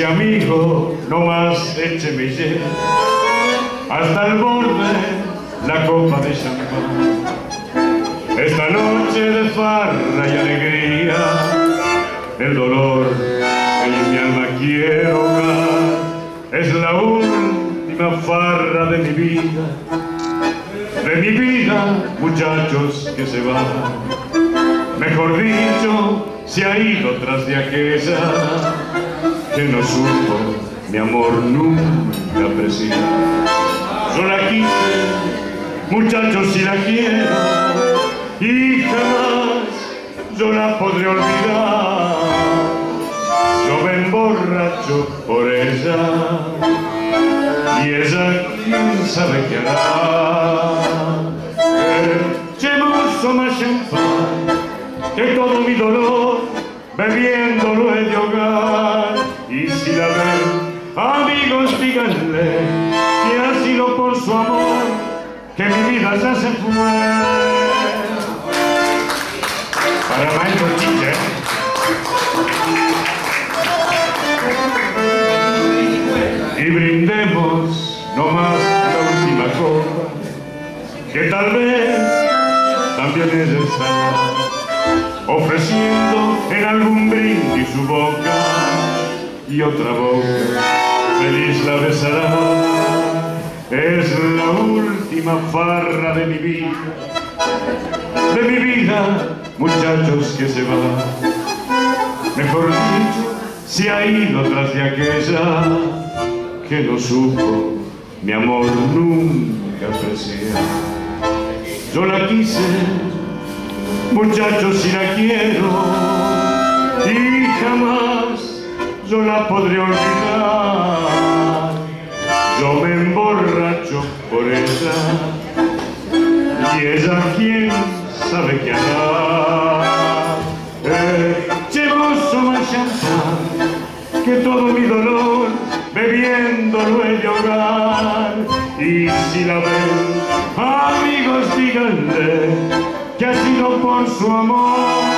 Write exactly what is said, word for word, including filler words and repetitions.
amigo, no más écheme y lleve hasta el borde la copa de champán. Esta noche de farra y alegría, el dolor en mi alma quiero ahogar. Es la última farra de mi vida, de mi vida, muchachos que se van. Mejor dicho, se ha ido tras de aquella que no supo mi amor nunca apreciar. Yo la quise, muchachos, si la quiero, y jamás yo la podré olvidar. Yo me emborracho por ella, y ella quién sabe qué hará. Echemos más champán, que todo mi dolor bebiéndolo he de ahogar. Y si la ven, amigos, díganle que ha sido por su amor que mi vida ya se fue. Para Maestro Chiche. Y brindemos nomás la última copa, que tal vez también es esa, ofreciendo en algún brindis su boca, y otra boca feliz la besará. Es la última farra de mi vida, de mi vida, muchachos, que se va. Mejor dicho, se ha ido tras de aquella que no supo mi amor nunca apreciar. Yo la quise, muchachos, si la quiero, y jamás yo la podré olvidar. Yo me emborracho por ella, y ella quién sabe qué hará. Echemos más champán, que todo mi dolor bebiéndolo he de ahogar. Y si la ven, amigos, díganle que ha sido por su amor